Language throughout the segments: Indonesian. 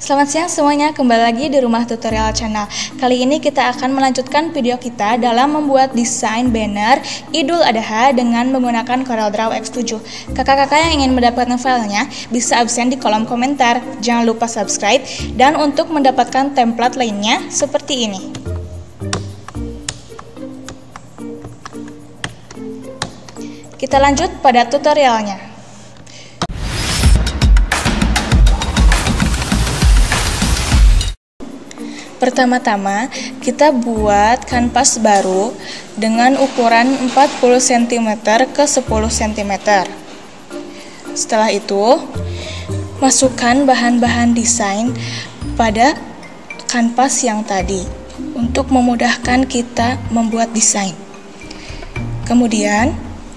Selamat siang semuanya, kembali lagi di Rumah Tutorial Channel. Kali ini kita akan melanjutkan video kita dalam membuat desain banner Idul Adha dengan menggunakan CorelDRAW X7. Kakak-kakak yang ingin mendapatkan filenya bisa absen di kolom komentar. Jangan lupa subscribe dan untuk mendapatkan template lainnya seperti ini. Kita lanjut pada tutorialnya. Pertama-tama, kita buat kanvas baru dengan ukuran 40 cm ke 10 cm. Setelah itu, masukkan bahan-bahan desain pada kanvas yang tadi untuk memudahkan kita membuat desain. Kemudian,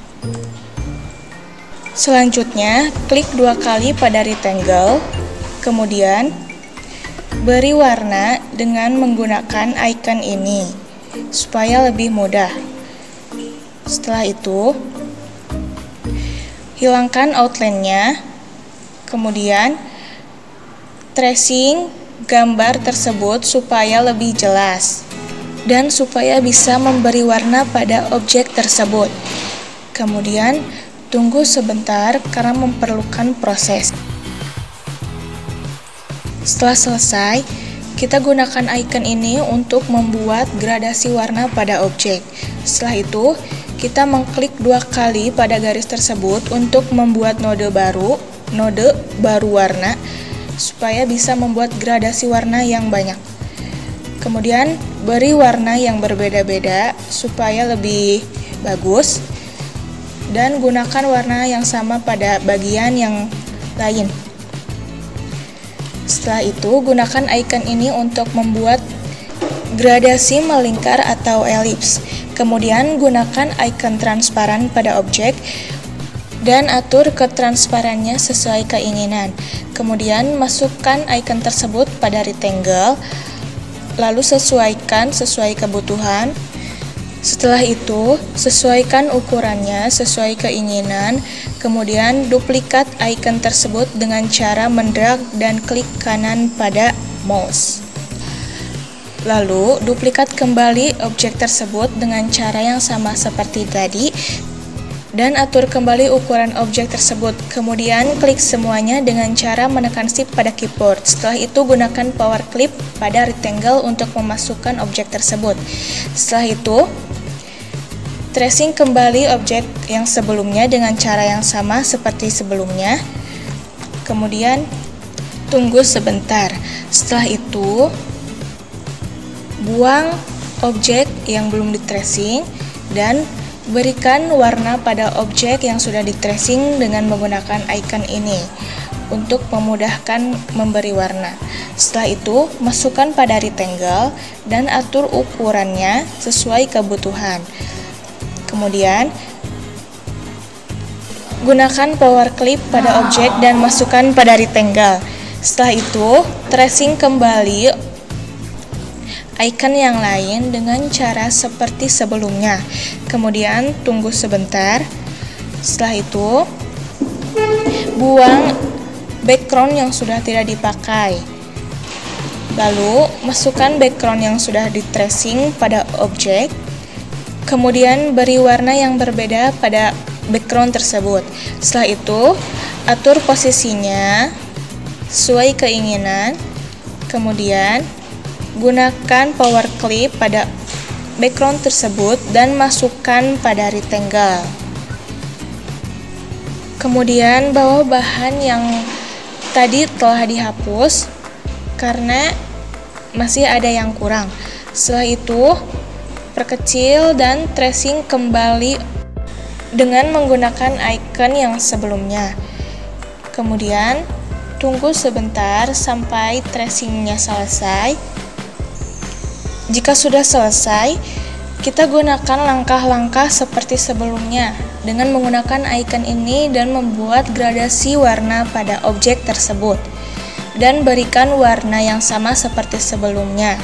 selanjutnya klik 2 kali pada rectangle, kemudian beri warna dengan menggunakan icon ini supaya lebih mudah. Setelah itu, hilangkan outline-nya, kemudian tracing gambar tersebut supaya lebih jelas dan supaya bisa memberi warna pada objek tersebut. Kemudian, tunggu sebentar karena memerlukan proses. Setelah selesai, kita gunakan icon ini untuk membuat gradasi warna pada objek. Setelah itu, kita mengklik 2 kali pada garis tersebut untuk membuat node baru warna, supaya bisa membuat gradasi warna yang banyak. Kemudian, beri warna yang berbeda-beda supaya lebih bagus, dan gunakan warna yang sama pada bagian yang lain. Setelah itu, gunakan icon ini untuk membuat gradasi melingkar atau elips. Kemudian, gunakan icon transparan pada objek dan atur ketransparannya sesuai keinginan. Kemudian, masukkan icon tersebut pada rectangle, lalu sesuaikan sesuai kebutuhan. Setelah itu, sesuaikan ukurannya sesuai keinginan, kemudian duplikat icon tersebut dengan cara mendrag dan klik kanan pada mouse. Lalu, duplikat kembali objek tersebut dengan cara yang sama seperti tadi, dan atur kembali ukuran objek tersebut. Kemudian, klik semuanya dengan cara menekan shift pada keyboard. Setelah itu, gunakan power clip pada rectangle untuk memasukkan objek tersebut. Setelah itu, tracing kembali objek yang sebelumnya dengan cara yang sama seperti sebelumnya. Kemudian, tunggu sebentar. Setelah itu, buang objek yang belum di-tracing dan berikan warna pada objek yang sudah di-tracing dengan menggunakan icon ini untuk memudahkan memberi warna. Setelah itu, masukkan pada rectangle dan atur ukurannya sesuai kebutuhan. Kemudian, gunakan power clip pada objek dan masukkan pada rectangle. Setelah itu, tracing kembali icon yang lain dengan cara seperti sebelumnya. Kemudian, tunggu sebentar. Setelah itu, buang background yang sudah tidak dipakai. Lalu, masukkan background yang sudah di-tracing pada objek. Kemudian beri warna yang berbeda pada background tersebut. Setelah itu, atur posisinya sesuai keinginan. Kemudian, gunakan power clip pada background tersebut dan masukkan pada rectangle. Kemudian, bawa bahan yang tadi telah dihapus karena masih ada yang kurang. Setelah itu, perkecil dan tracing kembali dengan menggunakan icon yang sebelumnya. Kemudian, tunggu sebentar sampai tracingnya selesai. Jika sudah selesai, kita gunakan langkah-langkah seperti sebelumnya dengan menggunakan icon ini dan membuat gradasi warna pada objek tersebut dan berikan warna yang sama seperti sebelumnya.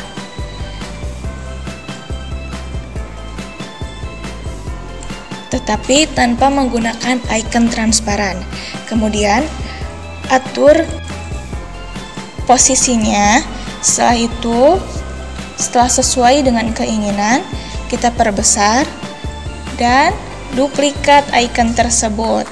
Tetapi tanpa menggunakan icon transparan. Kemudian, atur posisinya. Setelah itu, setelah sesuai dengan keinginan, kita perbesar dan duplikat icon tersebut.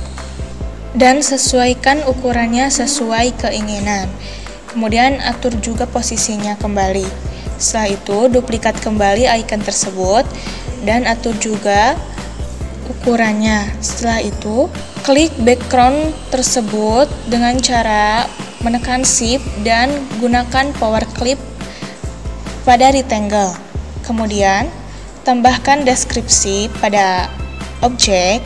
Dan sesuaikan ukurannya sesuai keinginan. Kemudian atur juga posisinya kembali. Setelah itu, duplikat kembali icon tersebut dan atur juga ukurannya. Setelah itu, klik background tersebut dengan cara menekan Shift dan gunakan power clip pada rectangle. Kemudian, tambahkan deskripsi pada objek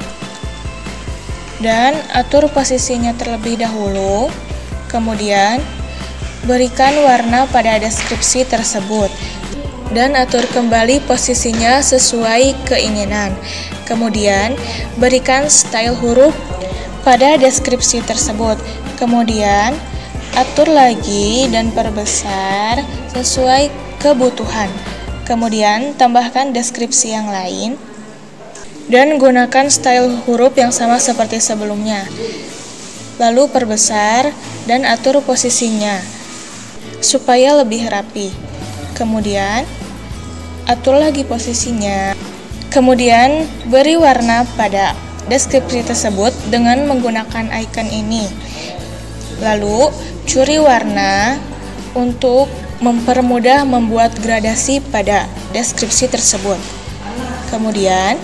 dan atur posisinya terlebih dahulu. Kemudian, berikan warna pada deskripsi tersebut dan atur kembali posisinya sesuai keinginan. Kemudian, berikan style huruf pada deskripsi tersebut. Kemudian, atur lagi dan perbesar sesuai kebutuhan. Kemudian, tambahkan deskripsi yang lain dan gunakan style huruf yang sama seperti sebelumnya. Lalu perbesar dan atur posisinya supaya lebih rapi. Kemudian, atur lagi posisinya. Kemudian, beri warna pada deskripsi tersebut dengan menggunakan icon ini. Lalu, curi warna untuk mempermudah membuat gradasi pada deskripsi tersebut. Kemudian,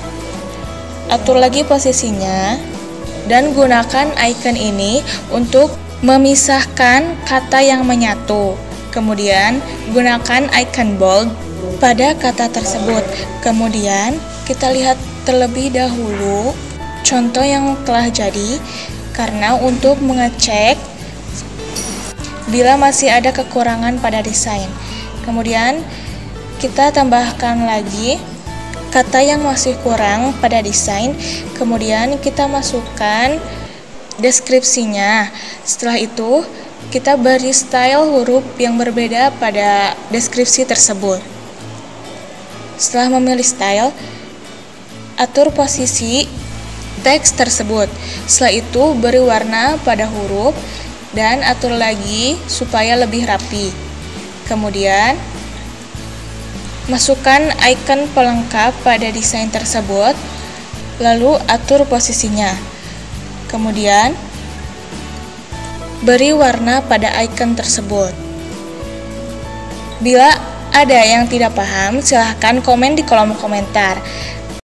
atur lagi posisinya dan gunakan icon ini untuk memisahkan kata yang menyatu. Kemudian, gunakan icon bold pada kata tersebut. Kemudian, kita lihat terlebih dahulu contoh yang telah jadi, karena untuk mengecek bila masih ada kekurangan pada desain. Kemudian, kita tambahkan lagi kata yang masih kurang pada desain. Kemudian, kita masukkan deskripsinya. Setelah itu, kita beri style huruf yang berbeda pada deskripsi tersebut. Setelah memilih style, atur posisi teks tersebut. Setelah itu, beri warna pada huruf dan atur lagi supaya lebih rapi. Kemudian, masukkan icon pelengkap pada desain tersebut, lalu atur posisinya. Kemudian, beri warna pada icon tersebut. Bila ada yang tidak paham, silahkan komen di kolom komentar.